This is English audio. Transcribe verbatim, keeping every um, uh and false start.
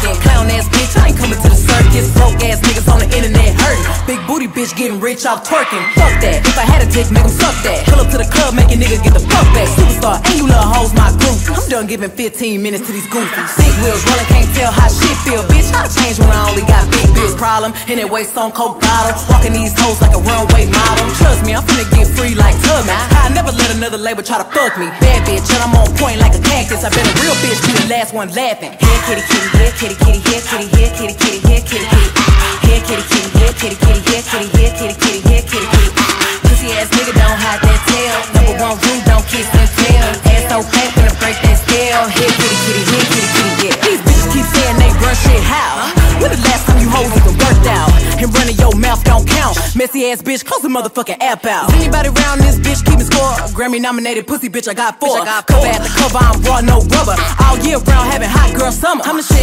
working. Clown ass bitch, I ain't coming to the circus. Broke ass niggas on the internet hurting. Big booty bitch getting rich off twerking. Fuck that, if I had a dick, make him suck that. Pull up to the club, make a nigga get the fuck back. Superstar, and you little hoes my group. I'm done giving fifteen minutes to these goofies. Big wheels rolling, can't tell how shit feel. Bitch, I change when I only got big bills. Problem, in that waist on coke bottle. Walking these hoes like a runway model. Trust me, I'm finna get free like Tubman. I never let another label try to fuck me. Bad bitch, and I'm on point like a cactus. I bet a real bitch be the last one laughing. Here kitty kitty, here kitty kitty, here kitty, here kitty kitty, here kitty kitty. Here kitty kitty, here kitty kitty, here kitty, here kitty kitty, here kitty kitty. Pussy ass nigga don't hide that tail. Number one rule, don't kiss and tell. Ass so fat, finna break that scale. Here kitty kitty, here kitty kitty, yeah. These bitches keep saying they run shit how? When the last time you hoes even worked out? And running your mouth don't count. Messy ass bitch, close the motherfucking app out. Is anybody around this bitch keeping score? Grammy nominated pussy bitch, I got four. Cover at the cover, I'm raw, no rubber. All year round having hot girl summer. I'm the